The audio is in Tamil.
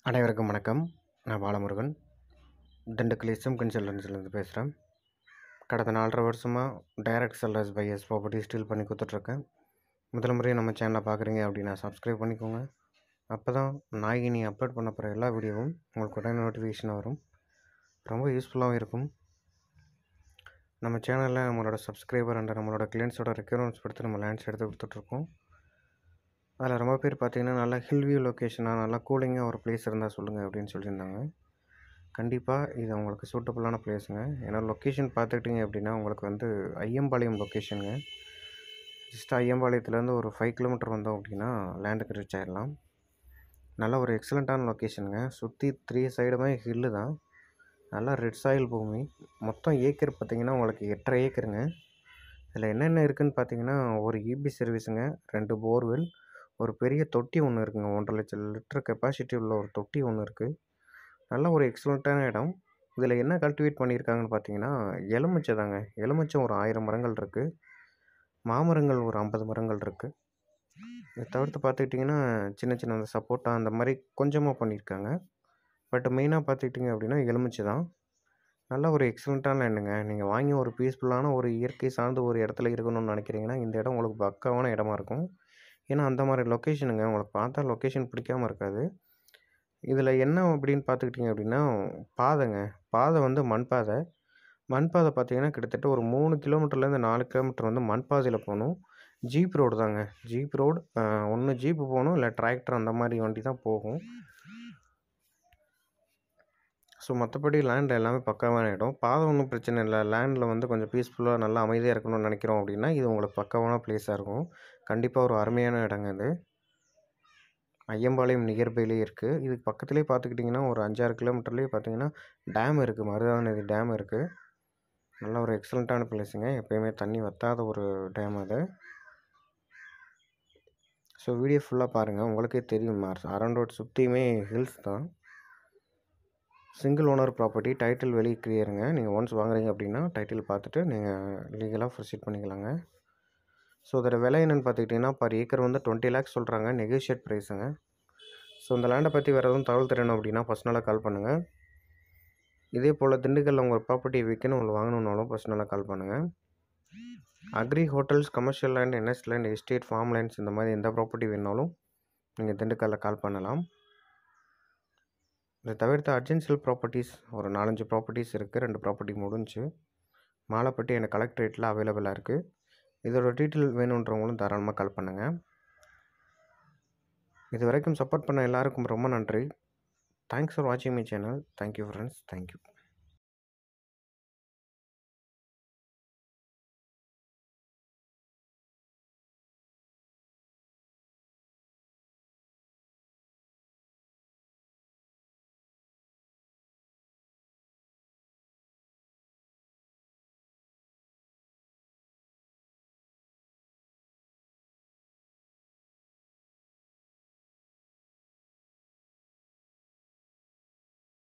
அனைவருக்கும் வணக்கம். நான் பாலமுருகன். திண்டுக்கல் எஸ்எம் கன்சல்டன்சிலேருந்து பேசுகிறேன். கடந்த 4.5 வருஷமாக direct sellers buyers property deal பண்ணி கொடுத்துட்ருக்கேன். முதல் முறையாக நம்ம சேனலை பார்க்குறீங்க அப்படின்னா சப்ஸ்கிரைப் பண்ணிக்கோங்க. அப்போ தான் நான் இனி அப்லோட் பண்ண போகிற எல்லா வீடியோவும் உங்களுக்கு உடனே நோட்டிஃபிகேஷன் வரும். ரொம்ப யூஸ்ஃபுல்லாகவும் இருக்கும். நம்ம சேனலில் நம்மளோட சப்ஸ்கிரைபர் அண்ட் நம்மளோட கிளைண்ட்ஸோட ரெக்யூர்மெண்ட்ஸ் படுத்து நம்ம லேண்ட்ஸ் எடுத்து கொடுத்துட்ருக்கோம். அதில் ரொம்ப பேர் பார்த்திங்கன்னா நல்லா ஹில்வியூ லொக்கேஷனாக நல்லா கூலிங்காக ஒரு பிளேஸ் இருந்தால் சொல்லுங்கள் அப்படின்னு சொல்லியிருந்தாங்க. கண்டிப்பாக இது உங்களுக்கு சூட்டபுளான பிளேஸுங்க. ஏன்னா லொக்கேஷன் பார்த்துக்கிட்டிங்க அப்படின்னா உங்களுக்கு வந்து ஐயம்பாளையம் லொக்கேஷனுங்க. ஜஸ்ட் ஐயம்பாளையத்துலேருந்து ஒரு 5 கிலோமீட்டர் வந்தோம் அப்படின்னா லேண்டுக்கு ரீச் ஆகிடலாம். நல்ல ஒரு எக்ஸலண்ட்டான லொக்கேஷனுங்க. சுற்றி 3 சைடுமே ஹில்லு தான். நல்லா ரெட் சாயில் பூமி. மொத்தம் ஏக்கர் பார்த்திங்கன்னா உங்களுக்கு 8.5 ஏக்கருங்க. இதில் என்னென்ன இருக்குதுன்னு பார்த்தீங்கன்னா ஒரு இபி சர்வீஸுங்க, 2 போர்வெல், ஒரு பெரிய தொட்டி ஒன்று இருக்குங்க. 1.5 லட்சம் லிட்டர் கெப்பாசிட்டி உள்ள ஒரு தொட்டி ஒன்று இருக்குது. நல்ல ஒரு எக்ஸலண்ட்டான இடம். இதில் என்ன கல்டிவேட் பண்ணியிருக்காங்கன்னு பார்த்தீங்கன்னா எலுமிச்சை தாங்க. எலுமிச்சம் ஒரு 1000 மரங்கள் இருக்குது. மாமரங்கள் ஒரு 50 மரங்கள் இருக்குது. இதை தவிர்த்து பார்த்துக்கிட்டிங்கன்னா சின்ன சின்ன அந்த சப்போட்டா அந்த மாதிரி கொஞ்சமாக பண்ணியிருக்காங்க. பட் மெயினாக பார்த்துக்கிட்டிங்க அப்படின்னா எலுமிச்சை தான். நல்ல ஒரு எக்ஸலண்ட்டான லேண்டுங்க. நீங்கள் வாங்கி ஒரு பீஸ்ஃபுல்லான ஒரு இயற்கை சார்ந்த ஒரு இடத்துல இருக்கணும்னு நினைக்கிறீங்கன்னா இந்த இடம் உங்களுக்கு பக்காவான இடமா இருக்கும். ஏன்னா அந்த மாதிரி லொக்கேஷனுங்க. உங்களுக்கு பார்த்தா லொக்கேஷன் பிடிக்காமல் இருக்காது. இதில் என்ன அப்படின்னு பார்த்துக்கிட்டிங்க அப்படின்னா பாதைங்க. பாதை வந்து மண் பாதை. மண் பாதை பார்த்தீங்கன்னா கிட்டத்தட்ட ஒரு 3 கிலோமீட்டர்லேருந்து 4 கிலோமீட்டர் வந்து மண் பாதையில் போகணும். ஜீப் ரோடு தாங்க. Jeep road. ஒன்று ஜீப்பு போகணும், இல்லை டிராக்டர் அந்த மாதிரி வண்டி தான் போகும். ஸோ மற்றபடி லேண்ட் எல்லாமே பக்காவான இடம். பாதை ஒன்றும் பிரச்சனை இல்லை. லேண்டில் வந்து கொஞ்சம் பீஸ்ஃபுல்லாக நல்லா அமைதியாக இருக்கணும்னு நினைக்கிறோம் அப்படின்னா இது உங்களுக்கு பக்காவான பிளேஸாக இருக்கும். கண்டிப்பாக ஒரு அருமையான இடங்க இது. ஐயம்பாளையம் நியர்பைலேயே இருக்குது. இதுக்கு பக்கத்துலேயே பார்த்துக்கிட்டிங்கன்னா ஒரு 5-6 கிலோமீட்டர்லேயே பார்த்தீங்கன்னா டேம் இருக்குது. மருதாநதி டேம் இருக்குது. நல்ல ஒரு எக்ஸலண்ட்டான பிளேஸுங்க. எப்போயுமே தண்ணி வற்றாத ஒரு டேம் அது. ஸோ வீடியோ ஃபுல்லாக பாருங்கள், உங்களுக்கே தெரியும். அரௌண்ட் ரோட் சுற்றியுமே ஹில்ஸ் தான். Single owner property. டைட்டில் வெளியே கிளியருங்க. நீங்கள் ஒன்ஸ் வாங்குறீங்க அப்படின்னா டைட்டில் பார்த்துட்டு நீங்கள் லீகலாக ப்ரொசீட் பண்ணிக்கலாங்க. ஸோ அதோட விலை என்னென்னு பார்த்துக்கிட்டிங்கன்னா பர் ஏக்கர் வந்து 20 lakhs சொல்கிறாங்க. நெகோஷியேட் ப்ரைஸுங்க. ஸோ இந்த லேண்டை பற்றி வேறு எதுவும் தகவல் தெரியணும் அப்படின்னா பர்சனலாக கால் பண்ணுங்கள். இதே போல் திண்டுக்கல்லில் உங்கள் ப்ராப்பர்ட்டி விற்கணும் உங்களுக்கு வாங்கணுன்னாலும் பர்சனலாக கால் பண்ணுங்கள். Agri, hotels, commercial land, NS land, estate, farm lands இந்த மாதிரி எந்த ப்ராப்பர்ட்டி வேணாலும் நீங்கள் திண்டுக்கல்லில் கால் பண்ணலாம். இதை தவிர்த்து அர்ஜென்சியல் ப்ராப்பர்ட்டிஸ் ஒரு 4-5 ப்ராப்பர்ட்டிஸ் இருக்குது. 2 ப்ராப்பர்ட்டி முடிஞ்சு. மாலைப்பட்டி எனக்கு கலெக்டரேட்டில் அவைலபிளாக இருக்குது. இதோட டீட்டெயில் வேணுன்றவங்களும் தாராளமாக கால் பண்ணுங்கள். இது வரைக்கும் சப்போர்ட் பண்ண எல்லாருக்கும் ரொம்ப நன்றி. தேங்க்ஸ் ஃபார் வாட்சிங் my channel. Thank you friends. Thank you.